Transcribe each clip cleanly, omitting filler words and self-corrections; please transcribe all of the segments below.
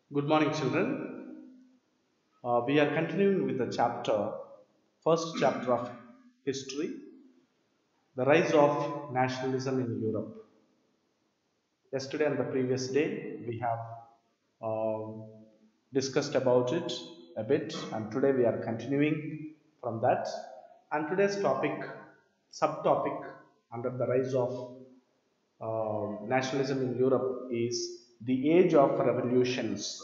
Good morning, children. We are continuing with the first chapter of history, the rise of nationalism in Europe. Yesterday and the previous day, we have um, discussed about it a bit, and today we are continuing from that. And today's subtopic under the rise of nationalism in Europe is the age of revolutions,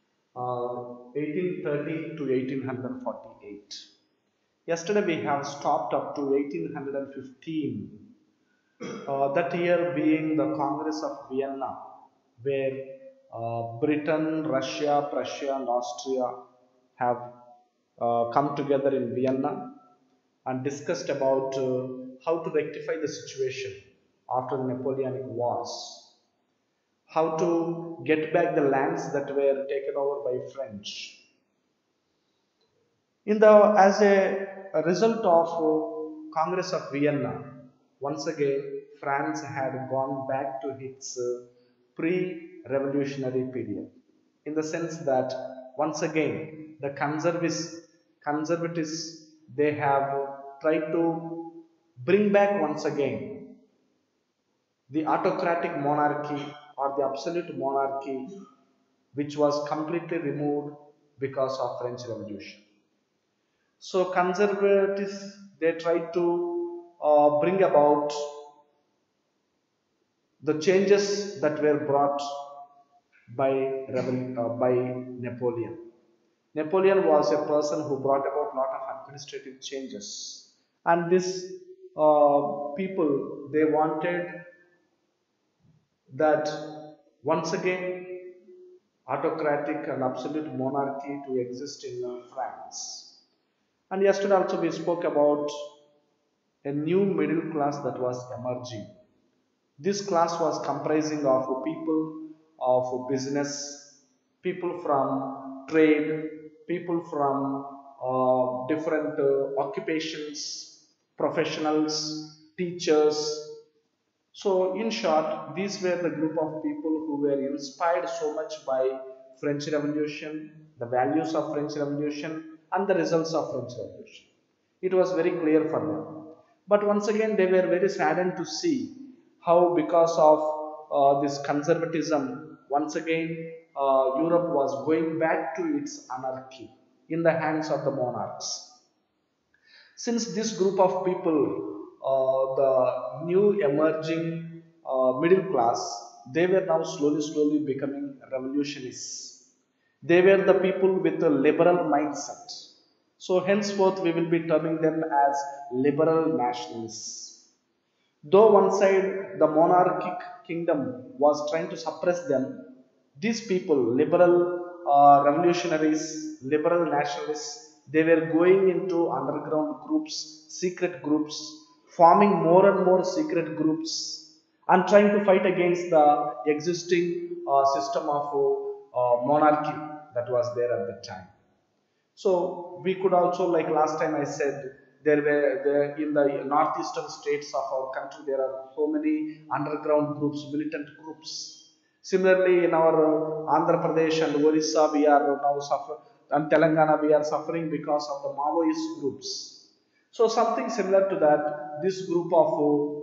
1830 to 1848. Yesterday we have stopped up to 1815, that year being the Congress of Vienna, where Britain, Russia, Prussia, and Austria have come together in Vienna and discussed about how to rectify the situation after the Napoleonic Wars, how to get back the lands that were taken over by French. As a result of Congress of Vienna, once again France had gone back to its pre-revolutionary period, in the sense that once again the conservatives they have tried to bring back once again the autocratic monarchy or the absolute monarchy, which was completely removed because of French Revolution. So conservatives they try to bring about the changes that were brought by Napoleon. Napoleon was a person who brought about a lot of administrative changes, and these people they wanted that once again autocratic and absolute monarchy to exist in France. And yesterday also we spoke about a new middle class that was emerging. This class was comprising of people of business, people from trade, people from different occupations, professionals, teachers. So, in short, these were the group of people who were inspired so much by French Revolution, the values of French Revolution, and the results of French Revolution. It was very clear for them. But once again, they were very saddened to see how, because of this conservatism, once again, Europe was going back to its anarchy in the hands of the monarchs. Since this group of people, the new emerging middle class, they were now slowly becoming revolutionists. They were the people with a liberal mindset. So henceforth we will be terming them as liberal nationalists. Though one side the monarchic kingdom was trying to suppress them, these people, liberal revolutionaries, liberal nationalists, they were going into underground groups, secret groups, forming more and more secret groups, and trying to fight against the existing system of monarchy that was there at the time. So we could also, like last time I said, there in the northeastern states of our country, there are so many underground groups, militant groups. Similarly, in our Andhra Pradesh and Orissa, we are now suffering, and Telangana, we are suffering because of the Maoist groups. So something similar to that, this group of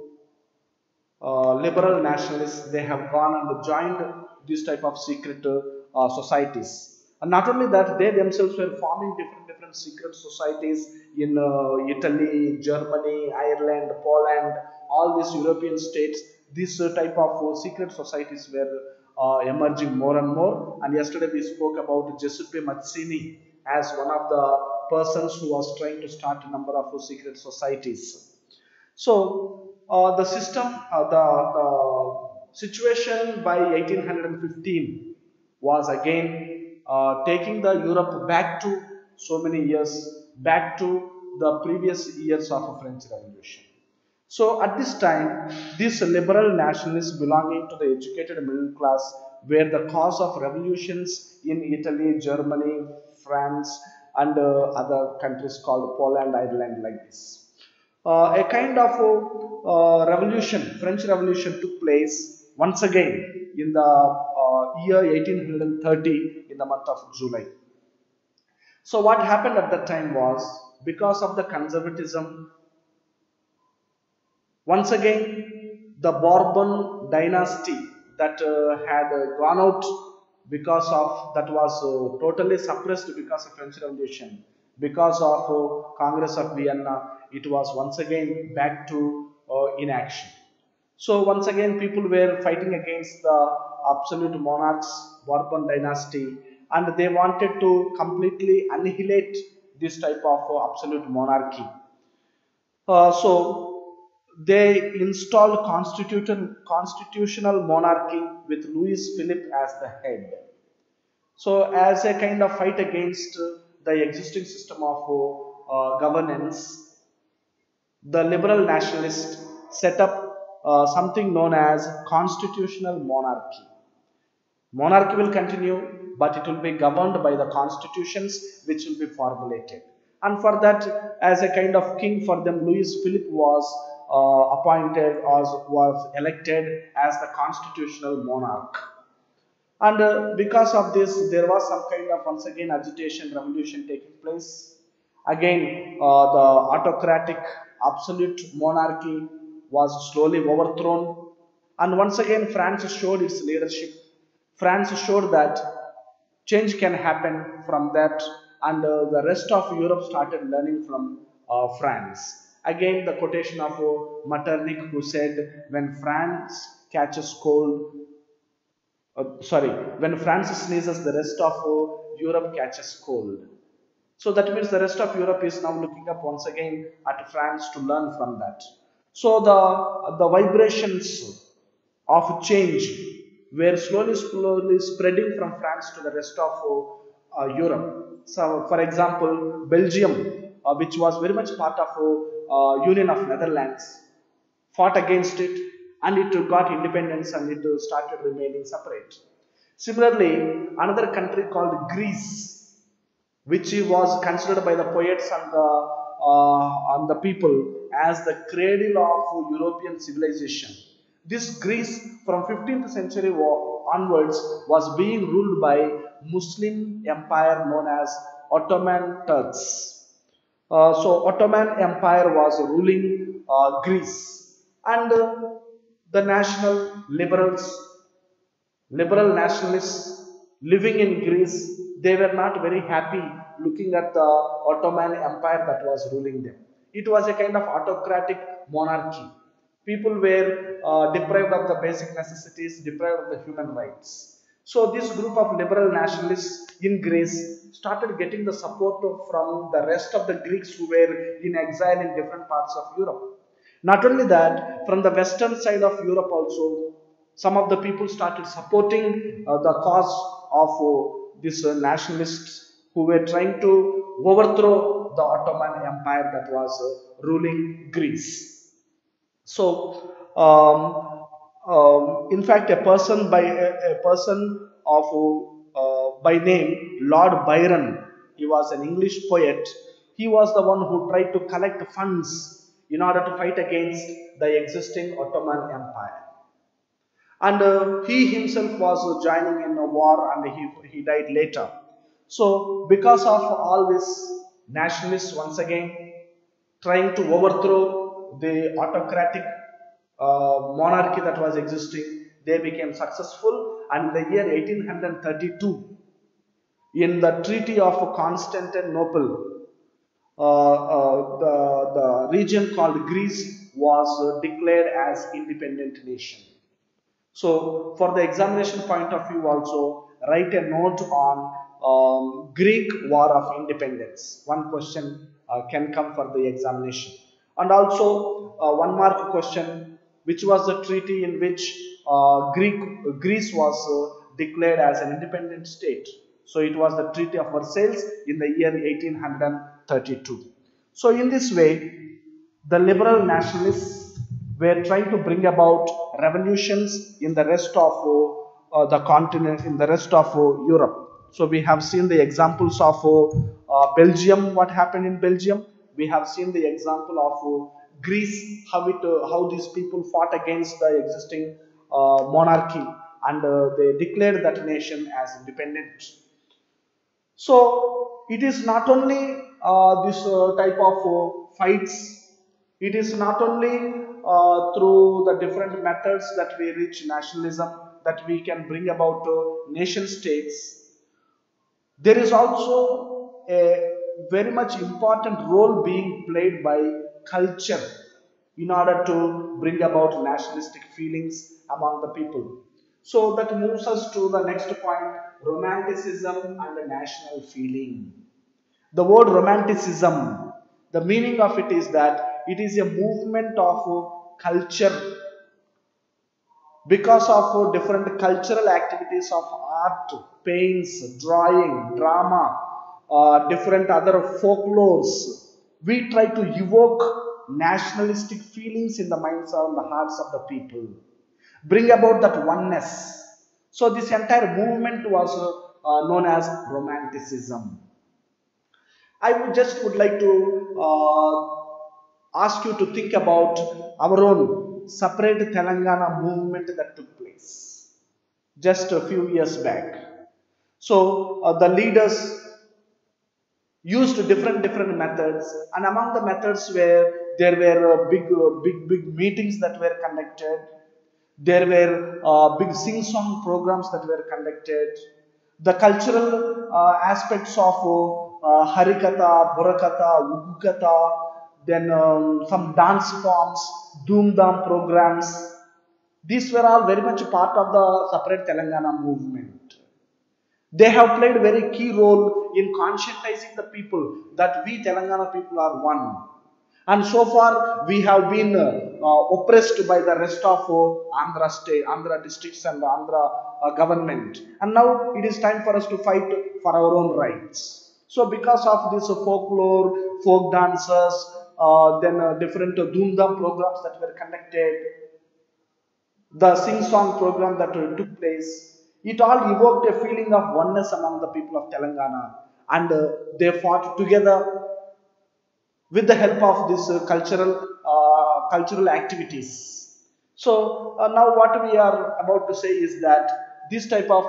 liberal nationalists they have gone and joined this type of secret societies, and not only that they themselves were forming different secret societies in Italy, Germany, Ireland, Poland, all these European states. This type of secret societies were emerging more and more, and yesterday we spoke about Giuseppe Mazzini as one of the persons who was trying to start a number of secret societies. So the situation by 1815 was again taking the Europe back to so many years, back to the previous years of a French Revolution. So at this time, these liberal nationalists belonging to the educated middle class were the cause of revolutions in Italy, Germany, France, and other countries called Poland, Ireland, like this. A kind of revolution, French Revolution took place once again in the year 1830 in the month of July. So what happened at that time was, because of the conservatism, once again the Bourbon dynasty that had gone out, because of that was totally suppressed because of French Revolution, because of Congress of Vienna, it was once again back to inaction. So once again people were fighting against the absolute monarchs, Bourbon dynasty, and they wanted to completely annihilate this type of absolute monarchy. So they installed constitutional monarchy with Louis Philippe as the head. So as a kind of fight against the existing system of governance, the liberal nationalists set up something known as constitutional monarchy. Monarchy will continue, but it will be governed by the constitutions which will be formulated. And for that, as a kind of king for them, Louis Philippe was appointed or was elected as the constitutional monarch. And because of this, there was some kind of once again agitation, revolution taking place. Again, the autocratic absolute monarchy was slowly overthrown. And once again, France showed its leadership. France showed that change can happen from that, and the rest of Europe started learning from France. Again, the quotation of Metternich, who said, "When France catches cold, sorry, when France sneezes, the rest of Europe catches cold." So that means the rest of Europe is now looking up once again at France to learn from that. So the vibrations of change were slowly spreading from France to the rest of Europe. So, for example, Belgium, which was very much part of Union of Netherlands, fought against it, and it got independence, and it started remaining separate. Similarly, another country called Greece, which was considered by the poets and the people as the cradle of European civilization. This Greece from 15th century onwards was being ruled by Muslim empire known as Ottoman Turks. So Ottoman Empire was ruling Greece, and the liberal nationalists living in Greece, they were not very happy looking at the Ottoman Empire that was ruling them. It was a kind of autocratic monarchy. People were deprived of the basic necessities, deprived of the human rights. So this group of liberal nationalists in Greece started getting the support from the rest of the Greeks who were in exile in different parts of Europe. Not only that, from the western side of Europe also, some of the people started supporting the cause of these nationalists who were trying to overthrow the Ottoman Empire that was ruling Greece. So, in fact, a person of by name Lord Byron, he was an English poet. He was the one who tried to collect funds in order to fight against the existing Ottoman Empire. And he himself was joining in a war, and he died later. So, because of all this, nationalists once again trying to overthrow the autocratic monarchy that was existing, they became successful. And in the year 1832, in the Treaty of Constantinople, the region called Greece was declared as independent nation. So for the examination point of view also, write a note on Greek War of Independence. One question can come for the examination. And also one mark question, which was the treaty in which Greece was declared as an independent state. So it was the Treaty of Versailles in the year 1832. So in this way, the liberal nationalists were trying to bring about revolutions in the rest of the continent, in the rest of Europe. So we have seen the examples of Belgium, what happened in Belgium. We have seen the example of Greece, how these people fought against the existing monarchy, and they declared that nation as independent. So it is not only this type of fights, it is not only through the different methods that we reach nationalism, that we can bring about nation states. There is also a very much important role being played by culture in order to bring about nationalistic feelings among the people. So that moves us to the next point, romanticism and the national feeling. The word romanticism, the meaning of it is that it is a movement of culture because of different cultural activities of art, paints, drawing, drama, different other folklores. We try to evoke nationalistic feelings in the minds and the hearts of the people, bring about that oneness. So this entire movement was known as romanticism. I would just would like to ask you to think about our own separate Telangana movement that took place just a few years back. So the leaders used different methods, and among the methods were there were big meetings that were conducted. There were big sing-song programs that were conducted. The cultural aspects of Harikatha, Burakatha, Ugukatha, then some dance forms, Doom Dam programs. These were all very much part of the separate Telangana movement. They have played a very key role in conscientizing the people that we Telangana people are one. And so far, we have been oppressed by the rest of Andhra state, Andhra districts, and Andhra government. And now it is time for us to fight for our own rights. So, because of this folklore, folk dances, then different Doomdam programs that were conducted, the sing-song program that took place, it all evoked a feeling of oneness among the people of Telangana, and they fought together with the help of this cultural activities. So now what we are about to say is that this type of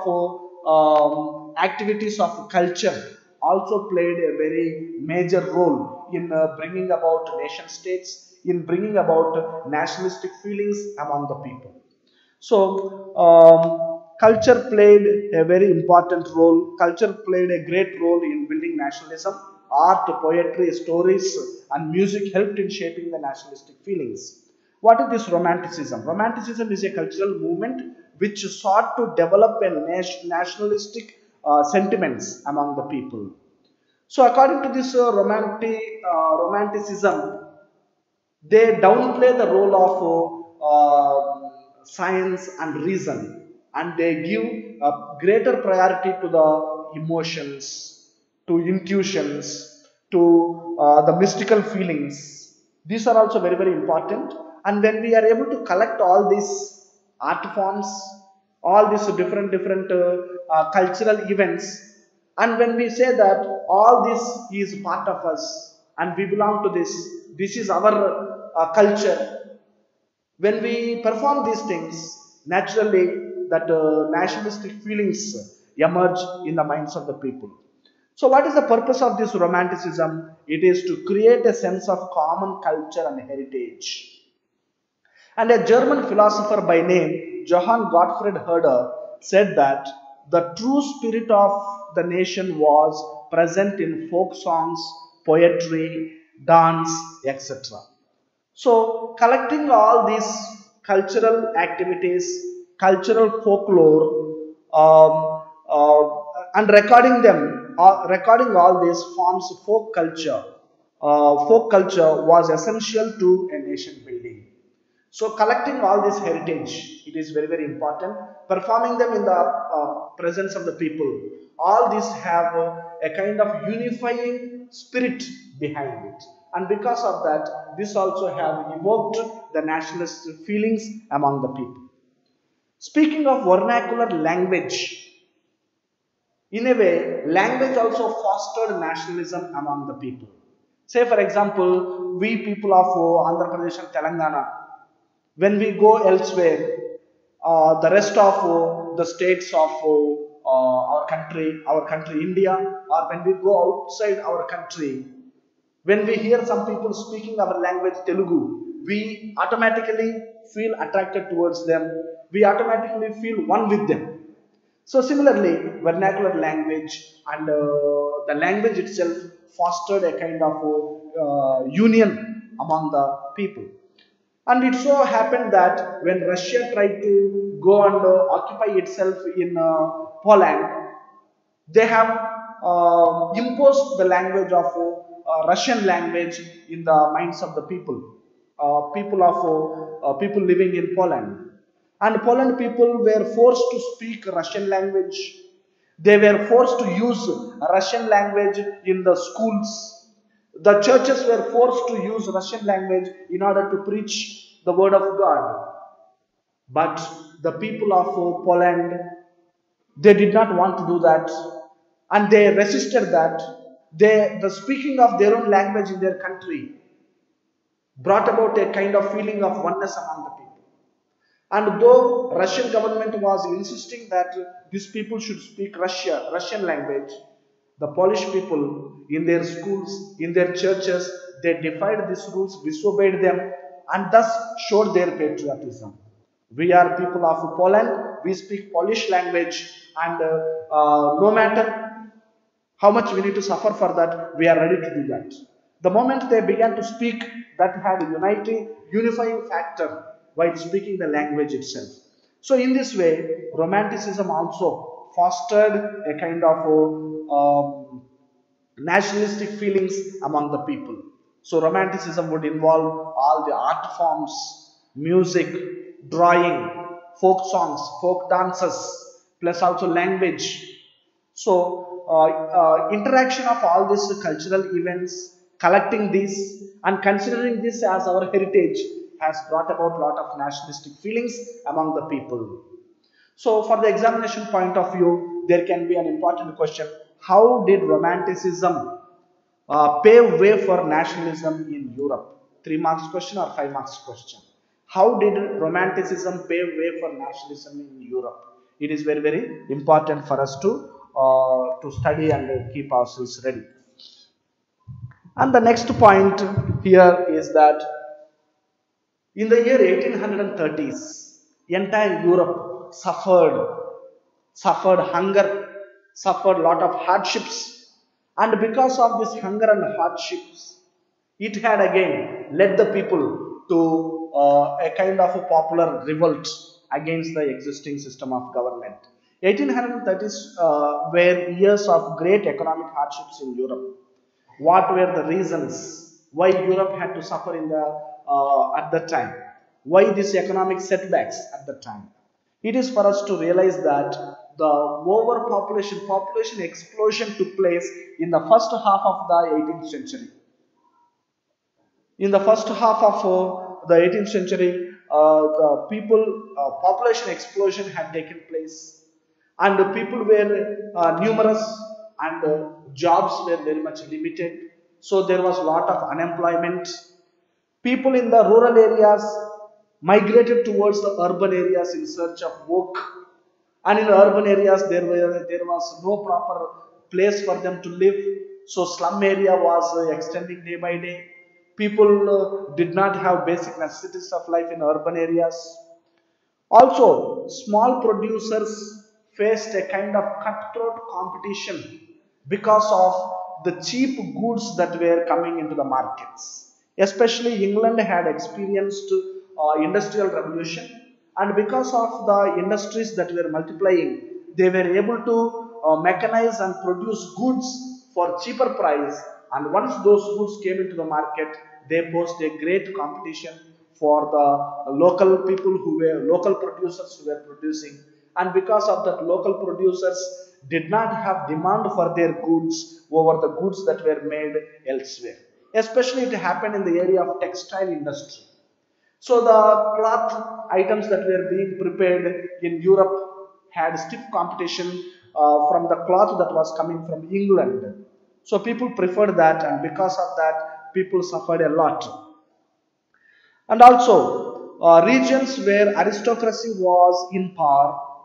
activities of culture also played a very major role in bringing about nation states, in bringing about nationalistic feelings among the people. So, culture played a very important role. Culture played a great role in building nationalism. Art, poetry, stories, and music helped in shaping the nationalistic feelings. What is this romanticism? Romanticism is a cultural movement which sought to develop a nationalistic sentiments among the people. So, according to this romanticism, they downplay the role of science and reason, and they give a greater priority to the emotions, to intuitions, to the mystical feelings. These are also very important. And when we are able to collect all these art forms, all these different cultural events, and when we say that all this is part of us and we belong to this is our culture. When we perform these things, naturally that nationalistic feelings emerge in the minds of the people. So, what is the purpose of this romanticism? It is to create a sense of common culture and heritage. And a German philosopher by name Johann Gottfried Herder said that the true spirit of the nation was present in folk songs, poetry, dance, etc. So, collecting all these cultural activities, cultural folklore, and recording them, recording all these forms of folk culture was essential to a nation building. So collecting all this heritage, it is very important. Performing them in the presence of the people, all these have a kind of unifying spirit behind it. And because of that, this also have evoked the nationalist feelings among the people. Speaking of vernacular language, in a way, language also fostered nationalism among the people. Say, for example, we people of Andhra Pradesh and Telangana, when we go elsewhere, the rest of the states of our country India, or when we go outside our country, when we hear some people speaking our language Telugu, we automatically feel attracted towards them. We automatically feel one with them. So similarly, vernacular language and the language itself fostered a kind of union among the people. And it so happened that when Russia tried to go and occupy itself in Poland, they have imposed the language of Russian language in the minds of the people living in Poland. And Poland people were forced to speak Russian language. They were forced to use Russian language in the schools. The churches were forced to use Russian language in order to preach the word of God. But the people of Poland, they did not want to do that, and they resisted that. The speaking of their own language in their country brought about a kind of feeling of oneness among the people. And though Russian government was insisting that these people should speak Russian language, the Polish people in their schools, in their churches, they defied these rules, disobeyed them, and thus showed their patriotism. We are people of Poland, we speak Polish language, and no matter how much we need to suffer for that, we are ready to do that. The moment they began to speak, that had a unifying factor while speaking the language itself. So in this way, Romanticism also fostered a kind of nationalistic feelings among the people. So Romanticism would involve all the art forms, music, drawing, folk songs, folk dances, plus also language. So interaction of all these cultural events, collecting this and considering this as our heritage has brought about a lot of nationalistic feelings among the people. So for the examination point of view, there can be an important question: how did Romanticism pave way for nationalism in Europe? 3 marks question or 5 marks question? How did Romanticism pave way for nationalism in Europe? It is very, very important for us to study and keep ourselves ready. And the next point here is that in the year 1830s, entire Europe suffered hunger, suffered lot of hardships, and because of this hunger and hardships, it had again led the people to a kind of a popular revolt against the existing system of government. 1830s were years of great economic hardships in Europe. What were the reasons why Europe had to suffer in the at that time? Why these economic setbacks at that time? It is for us to realize that the population explosion took place in the first half of the 18th century. In the first half of the 18th century, the population explosion had taken place, and the people were numerous, and jobs were very much limited. So there was a lot of unemployment. People in the rural areas migrated towards the urban areas in search of work, and in urban areas there was no proper place for them to live. So slum area was extending day by day. People did not have basic necessities of life in urban areas. Also, small producers faced a kind of cutthroat competition because of the cheap goods that were coming into the markets. Especially England had experienced industrial revolution, and because of the industries that were multiplying, they were able to mechanize and produce goods for cheaper price, and once those goods came into the market, they posed a great competition for the local people who were local producers who were producing, and because of that, local producers did not have demand for their goods over the goods that were made elsewhere. Especially it happened in the area of textile industry. So the cloth items that were being prepared in Europe had stiff competition from the cloth that was coming from England. So people preferred that, and because of that, people suffered a lot. And also regions where aristocracy was in power,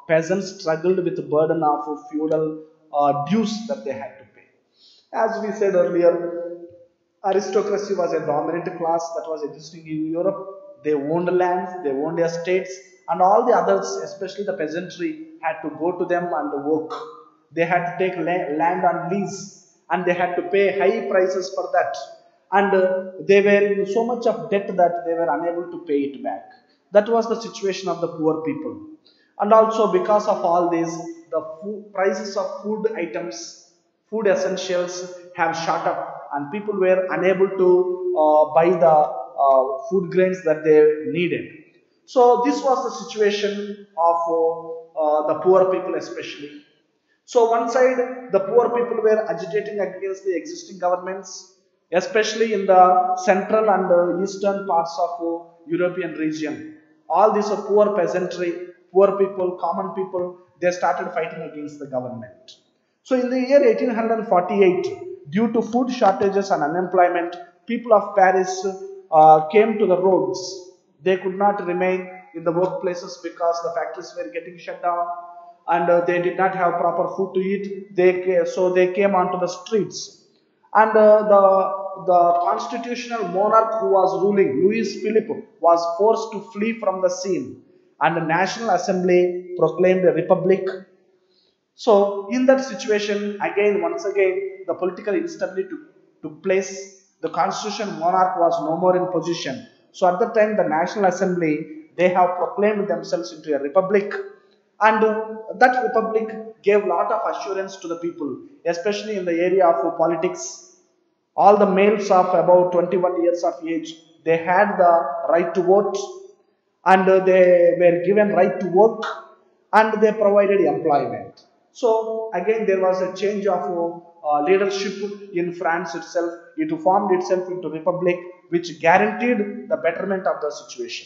peasants struggled with the burden of feudal dues that they had to pay. As we said earlier, aristocracy was a dominant class that was existing in Europe. They owned lands, they owned estates, and all the others, especially the peasantry, had to go to them and work. They had to take land on lease, and they had to pay high prices for that. And they were in so much of debt that they were unable to pay it back. That was the situation of the poor people. And also, because of all this, the prices of food items, food essentials have shot up, and people were unable to buy the food grains that they needed. So this was the situation of the poor people especially. So one side, the poor people were agitating against the existing governments, especially in the central and eastern parts of European region. All these poor peasantry, poor people, common people, they started fighting against the government. So in the year 1848, due to food shortages and unemployment, people of Paris came to the roads. They could not remain in the workplaces because the factories were getting shut down, and they did not have proper food to eat. So they came onto the streets, and the constitutional monarch who was ruling, Louis Philippe, was forced to flee from the scene, and the National Assembly proclaimed a republic. So in that situation, once again, the political instability took place. The constitutional monarch was no more in position. So at the time, the National Assembly, they have proclaimed themselves into a republic, and that republic gave a lot of assurance to the people, especially in the area of politics. All the males of about 21 years of age, they had the right to vote, and they were given right to work, and they provided employment. So again, there was a change of leadership in France itself. It formed itself into republic, which guaranteed the betterment of the situation.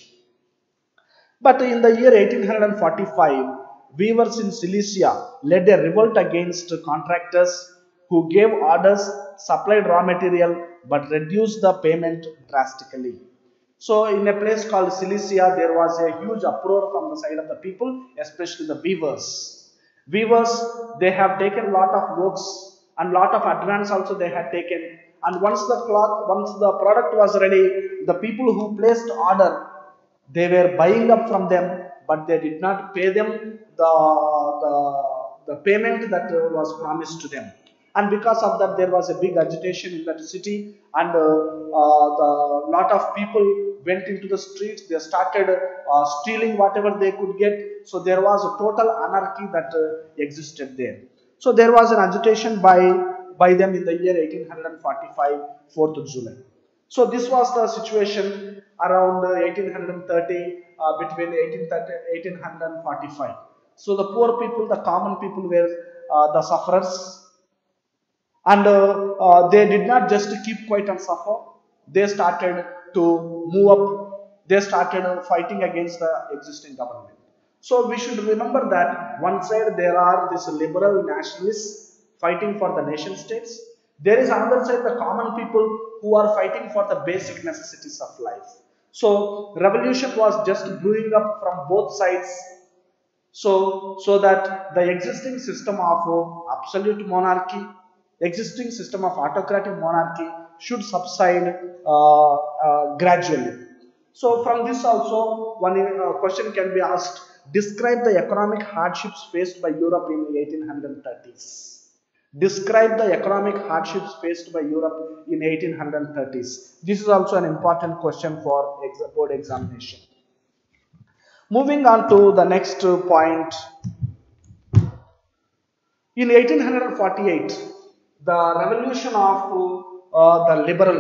But in the year 1845, weavers in Silesia led a revolt against contractors who gave orders, supplied raw material, but reduced the payment drastically. So in a place called Silesia, there was a huge uproar from the side of the people, especially the weavers. Weavers, they have taken lot of works and lot of advance also they had taken. And once the product was ready, the people who placed order, they were buying up from them, but they did not pay them the payment that was promised to them. And because of that, there was a big agitation in that city, and the lot of people went into the streets. They started stealing whatever they could get. So there was a total anarchy that existed there. So there was an agitation by them in the year 1845, 4th of July. So this was the situation around 1830, between 1830 1845. So the poor people, the common people were the sufferers, and they did not just keep quiet and suffer. They started to move up. They started fighting against the existing government. So we should remember that one side there are these liberal nationalists fighting for the nation states. There is another side, the common people who are fighting for the basic necessities of life. So revolution was just brewing up from both sides, so that the existing system of absolute monarchy, existing system of autocratic monarchy should subside gradually. So from this also, one question can be asked: describe the economic hardships faced by Europe in the 1830s. Describe the economic hardships faced by Europe in 1830s. This is also an important question for board examination. Moving on to the next point. In 1848, the revolution of the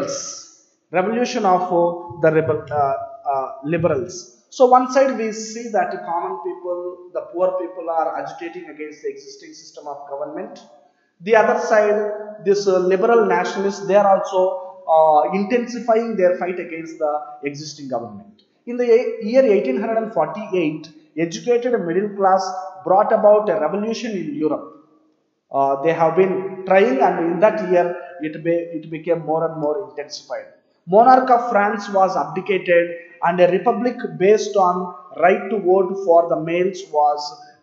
liberals. So one side we see that the common people, the poor people are agitating against the existing system of government. The other side, this liberal nationalists, they are also intensifying their fight against the existing government. In the year 1848, educated middle class brought about a revolution in Europe. They have been trying, and in that year it became more and more intensified. Monarch of France was abdicated, and a republic based on right to vote for the males was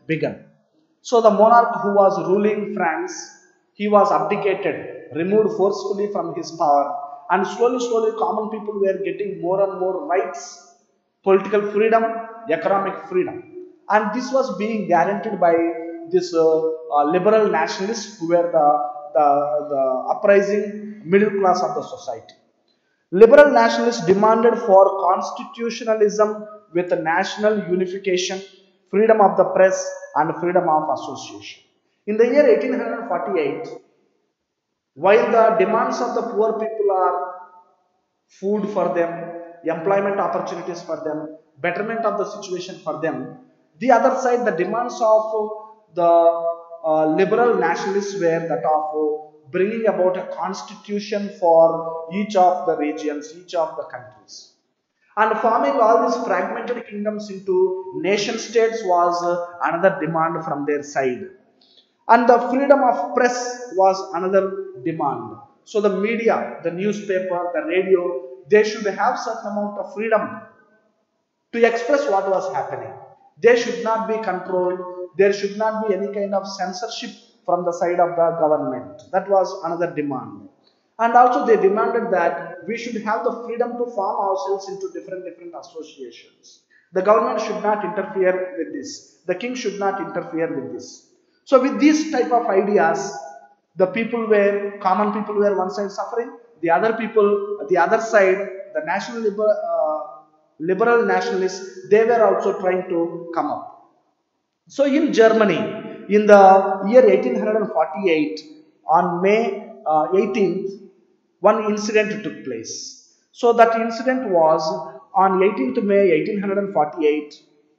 began. So the monarch who was ruling France, he was abdicated, removed forcefully from his power, and slowly common people were getting more and more rights, political freedom, economic freedom. And this was being guaranteed by this liberal nationalists who were the uprising middle class of the society. Liberal nationalists demanded for constitutionalism with national unification, freedom of the press, and freedom of association. In the year 1848, while the demands of the poor people are food for them, employment opportunities for them, betterment of the situation for them, the other side, the demands of the liberal nationalists were that of bringing about a constitution for each of the regions, each of the countries. And forming all these fragmented kingdoms into nation states was another demand from their side. And the freedom of press was another demand. So the media, the newspaper, the radio, they should have certain amount of freedom to express what was happening. They should not be controlled. There should not be any kind of censorship from the side of the government. That was another demand. And also they demanded that we should have the freedom to form ourselves into different associations. The government should not interfere with this. The king should not interfere with this. So with these type of ideas, the people were, common people were one side suffering, the other people, the other side, the liberal nationalists, they were also trying to come up. So in Germany, in the year 1848, on May 18th, one incident took place. So that incident was on 18th May 1848.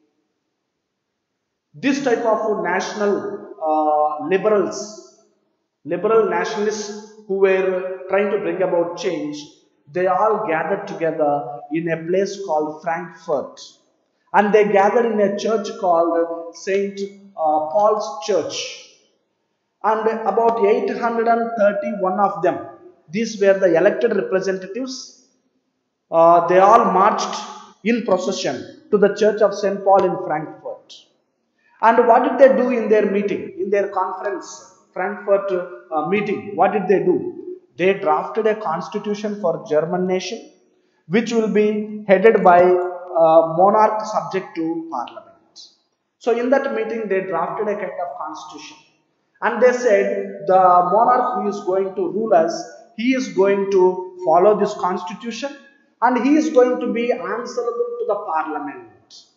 This type of liberal nationalists who were trying to bring about change, they all gathered together in a place called Frankfurt. And they gathered in a church called St. Paul's Church. And about 831 of them, these were the elected representatives. They all marched in procession to the church of St. Paul in Frankfurt. And what did they do in their meeting, in their conference, Frankfurt meeting? What did they do? They drafted a constitution for German nation, which will be headed by a monarch subject to parliament. So in that meeting, they drafted a kind of constitution. And they said the monarch who is going to rule us, he is going to follow this constitution and he is going to be answerable to the parliament.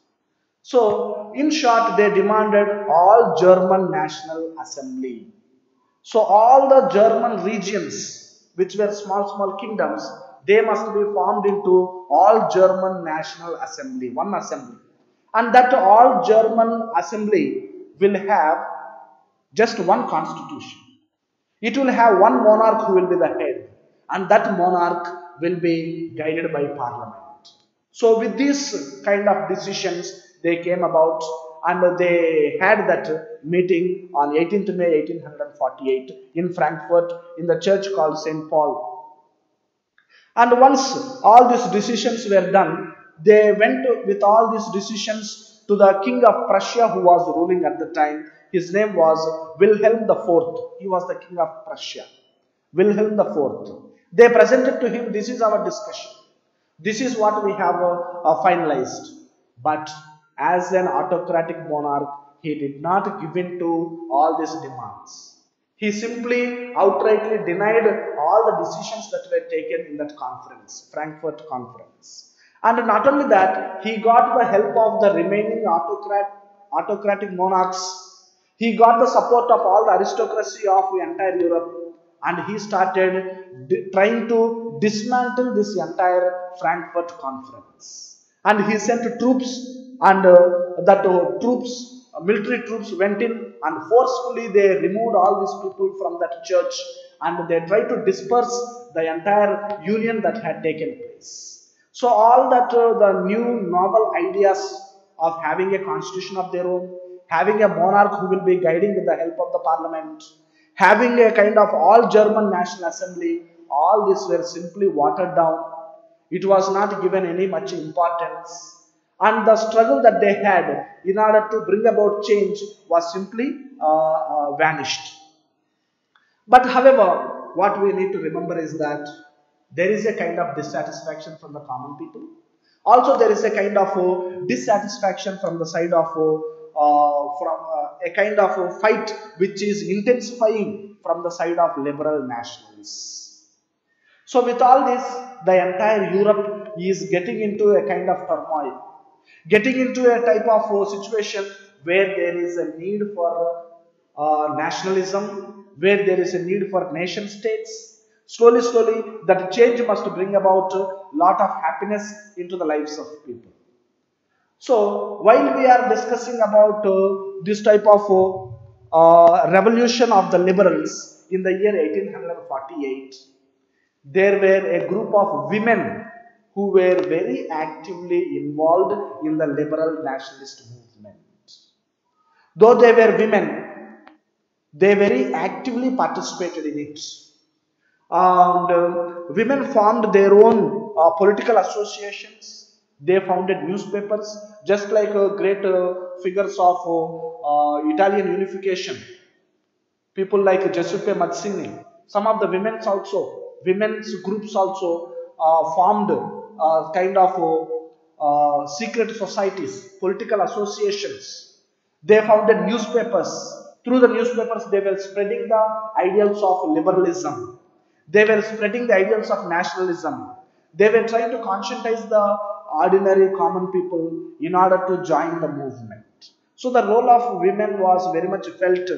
So, in short, they demanded all German National Assembly. So, all the German regions, which were small kingdoms, they must be formed into all German National Assembly, one assembly. And that all German assembly will have just one constitution. It will have one monarch who will be the head, and that monarch will be guided by parliament. So with these kind of decisions, they came about and they had that meeting on 18th May 1848 in Frankfurt in the church called St. Paul. And once all these decisions were done, they went with all these decisions to the king of Prussia who was ruling at the time. His name was Wilhelm IV. He was the king of Prussia. Wilhelm IV. They presented to him, this is our discussion. This is what we have finalized. But as an autocratic monarch, he did not give in to all these demands. He simply outrightly denied all the decisions that were taken in that conference, Frankfurt conference. And not only that, he got the help of the remaining autocratic monarchs. He got the support of all the aristocracy of the entire Europe, and he started trying to dismantle this entire Frankfurt conference. And he sent troops, and military troops went in and forcefully they removed all these people from that church, and they tried to disperse the entire union that had taken place. So all that the new novel ideas of having a constitution of their own, having a monarch who will be guiding with the help of the parliament, having a kind of all German National Assembly, all these were simply watered down. It was not given any much importance. and the struggle that they had in order to bring about change was simply vanished. But however, what we need to remember is that there is a kind of dissatisfaction from the common people. Also, there is a kind of dissatisfaction from the side of a kind of fight which is intensifying from the side of liberal nationalists. So, with all this, the entire Europe is getting into a kind of turmoil, getting into a type of situation where there is a need for nationalism, where there is a need for nation states. Slowly, slowly, that change must bring about a lot of happiness into the lives of people. So, while we are discussing about this type of revolution of the liberals in the year 1848, there were a group of women who were very actively involved in the liberal nationalist movement. Though they were women, they very actively participated in it. And women formed their own political associations. They founded newspapers, just like great figures of Italian unification. People like Giuseppe Mazzini. Some of the women's groups also formed kind of secret societies, political associations. They founded newspapers. Through the newspapers, they were spreading the ideals of liberalism. They were spreading the ideals of nationalism. They were trying to conscientize the ordinary common people in order to join the movement. So the role of women was very much felt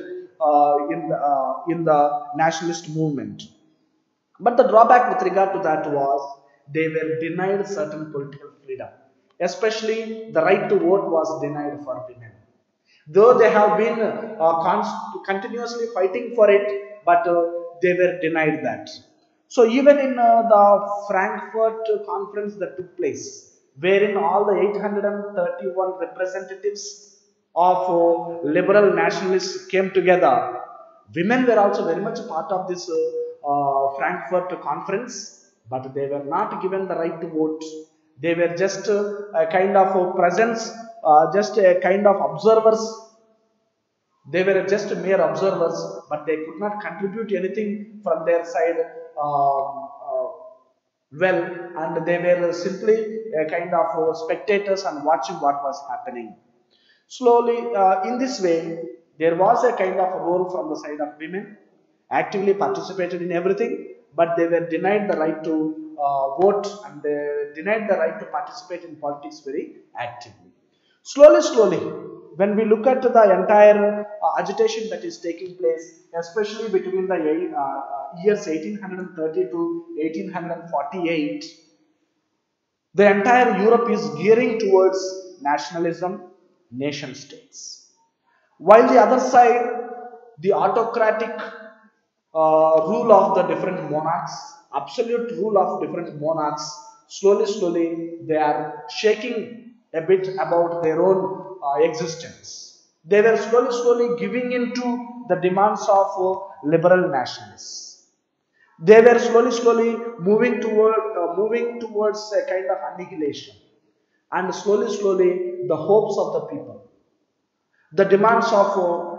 in the nationalist movement. But the drawback with regard to that was they were denied certain political freedom. Especially the right to vote was denied for women. Though they have been continuously fighting for it, but they were denied that. So even in the Frankfurt conference that took place, wherein all the 831 representatives of liberal nationalists came together, women were also very much part of this Frankfurt conference, but they were not given the right to vote. They were just a kind of a presence, just a kind of observers. They were just mere observers, but they could not contribute anything from their side well, and they were simply a kind of spectators and watching what was happening. Slowly, in this way, there was a kind of a role from the side of women, actively participated in everything, but they were denied the right to vote, and they denied the right to participate in politics very actively. Slowly, slowly, when we look at the entire agitation that is taking place, especially between the years 1830 to 1848, the entire Europe is gearing towards nationalism, nation states. While the other side, the autocratic rule of the different monarchs, absolute rule of different monarchs, slowly, slowly, they are shaking a bit about their own existence. They were slowly, slowly giving in to the demands of liberal nationalists. They were slowly, slowly moving towards a kind of annihilation, and slowly, slowly, the hopes of the people, the demands of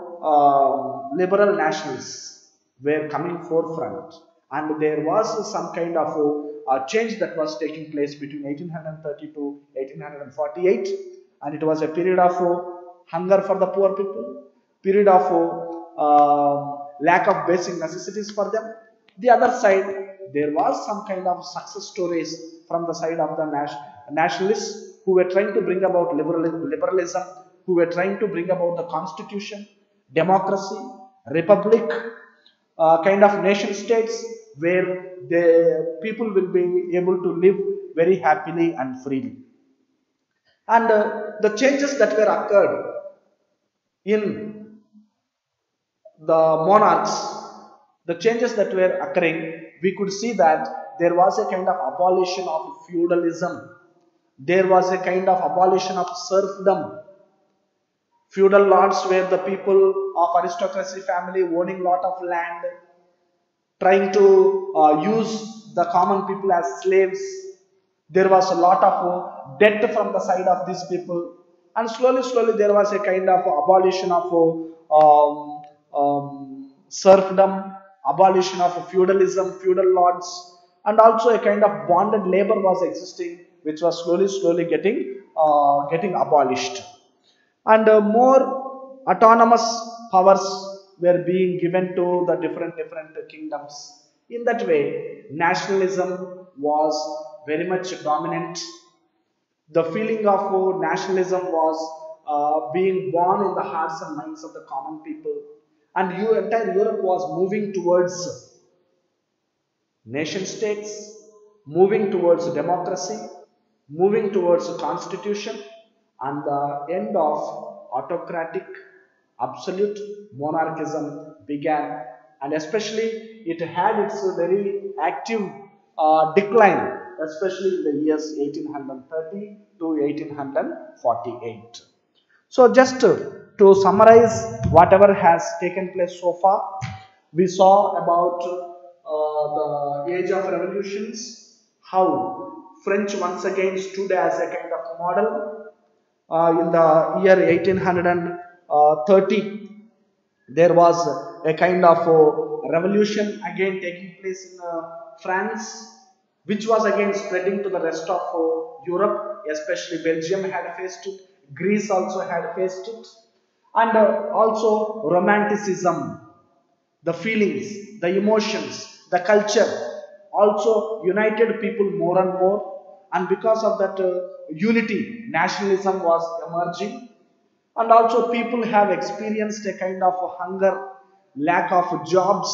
liberal nationalists were coming forefront, and there was some kind of change that was taking place between 1830 to 1848, and it was a period of hunger for the poor people, period of lack of basic necessities for them. The other side, there was some kind of success stories from the side of the nationalists who were trying to bring about liberalism, who were trying to bring about the constitution, democracy, republic, kind of nation states where the people will be able to live very happily and freely. And the changes that were occurred in the monarchs, the changes that were occurring, we could see that there was a kind of abolition of feudalism. There was a kind of abolition of serfdom. Feudal lords were the people of aristocracy family owning lot of land, trying to use the common people as slaves. There was a lot of debt from the side of these people, and slowly there was a kind of abolition of serfdom, abolition of feudalism, feudal lords, and also a kind of bonded labor was existing, which was slowly getting abolished, and more autonomous powers were being given to the different kingdoms. In that way, nationalism was very much dominant. The feeling of nationalism was being born in the hearts and minds of the common people, and entire Europe was moving towards nation states, moving towards democracy, moving towards a constitution, and the end of autocratic absolute monarchism began, and especially it had its very active decline, especially in the years 1830 to 1848. So just to summarize whatever has taken place so far, we saw about the age of revolutions, how French once again stood as a kind of model. In the year 1830, there was a kind of revolution again taking place in France, which was again spreading to the rest of Europe, especially Belgium had faced it, Greece also had faced it, and also Romanticism, the feelings, the emotions, the culture also united people more and more, and because of that unity, nationalism was emerging, and also people have experienced a kind of hunger, lack of jobs,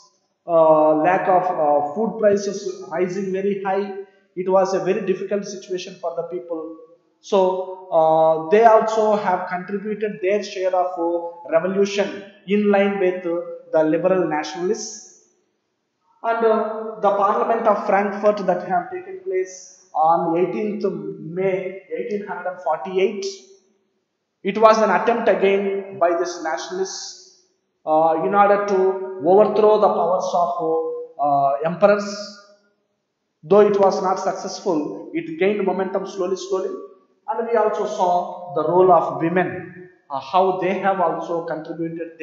lack of food prices rising very high. It was a very difficult situation for the people. So they also have contributed their share of revolution in line with the liberal nationalists, and the Parliament of Frankfurt that have taken place on 18th May 1848. It was an attempt again by this nationalists in order to overthrow the powers of emperors. Though it was not successful, it gained momentum slowly, and we also saw the role of women, how they have also contributed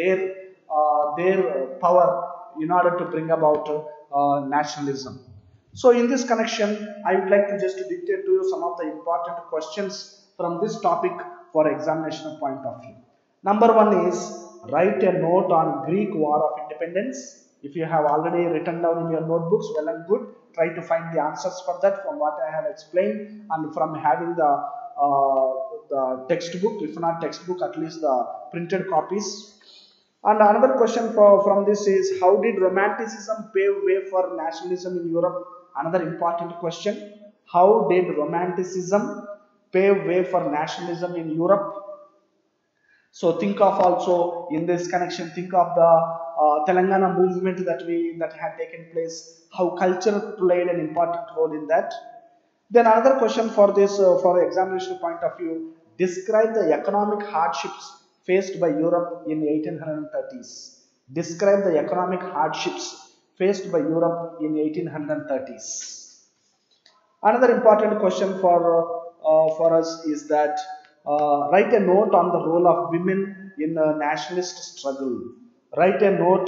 their power in order to bring about nationalism. So in this connection, I would like to just dictate to you some of the important questions from this topic for examination point of view. Number one is, write a note on Greek War of Independence. If you have already written down in your notebooks, well and good. Try to find the answers for that from what I have explained and from having the textbook, if not textbook, at least the printed copies. And another question from this is, how did Romanticism pave way for nationalism in Europe? Another important question. How did Romanticism pave way for nationalism in Europe? So think of also in this connection, think of the Telangana movement that had taken place, how culture played an important role in that. Then another question for this, for examination point of view, describe the economic hardships faced by Europe in 1830s. Describe the economic hardships faced by Europe in 1830s. Another important question for us is that write a note on the role of women in a nationalist struggle. Write a note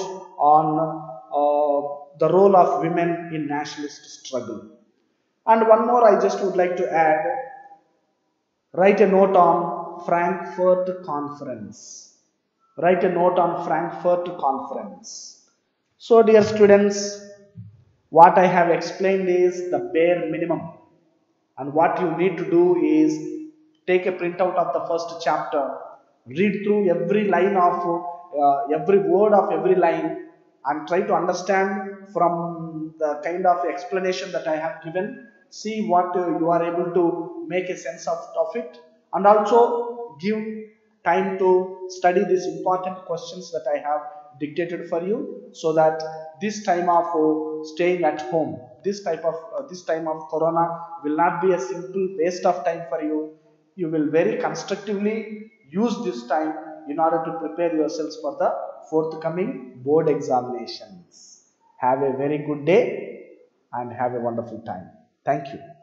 on the role of women in nationalist struggle. And one more I just would like to add, write a note on Frankfurt Conference. Write a note on Frankfurt Conference. So dear students, what I have explained is the bare minimum, and what you need to do is take a printout of the first chapter, read through every line of every word of every line, and try to understand from the kind of explanation that I have given. See what you are able to make a sense of it, and also give time to study these important questions that I have dictated for you, so that this time of staying at home, this time of corona will not be a simple waste of time for you. You will very constructively use this time in order to prepare yourselves for the forthcoming board examinations. Have a very good day and have a wonderful time. Thank you.